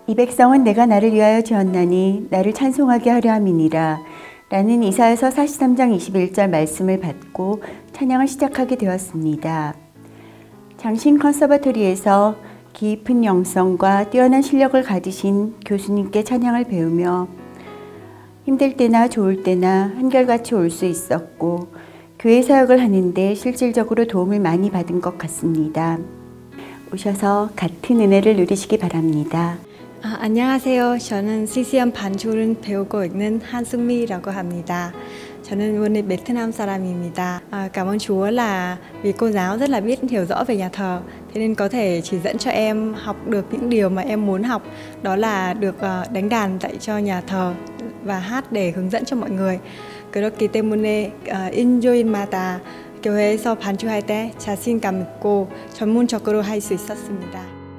이 백성은 내가 나를 위하여 지었나니 나를 찬송하게 하려 함이니라 라는 이사야서 43장 21절 말씀을 받고 찬양을 시작하게 되었습니다. 장신 컨서바토리에서 깊은 영성과 뛰어난 실력을 가지신 교수님께 찬양을 배우며 힘들 때나 좋을 때나 한결같이 올 수 있었고 교회 사역을 하는데 실질적으로 도움을 많이 받은 것 같습니다. 오셔서 같은 은혜를 누리시기 바랍니다. 안녕하세요. 저는 CCM 반주를 배우고 있는 한승미라고 합니다. 저는 원래 베트남 사람입니다. Cảm ơn Chúa là vì cô giáo rất là biết hiểu rõ về nhà thờ, thế nên có thể chỉ dẫn cho em học được những điều mà em muốn học, đó là được đánh đàn tại cho nhà thờ và hát để hướng dẫn cho mọi người. 그렇기 때문에 인조인마다 교회에서 반주할 때 자신감 있고 전문적으로 할 수 있었습니다.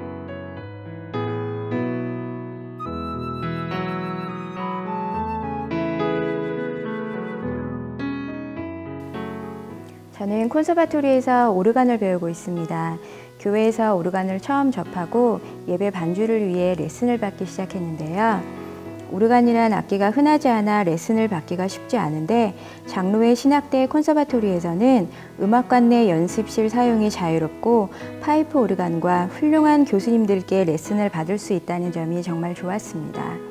저는 콘서바토리에서 오르간을 배우고 있습니다. 교회에서 오르간을 처음 접하고 예배 반주를 위해 레슨을 받기 시작했는데요. 오르간이란 악기가 흔하지 않아 레슨을 받기가 쉽지 않은데 장로회 신학대 콘서바토리에서는 음악관 내 연습실 사용이 자유롭고 파이프 오르간과 훌륭한 교수님들께 레슨을 받을 수 있다는 점이 정말 좋았습니다.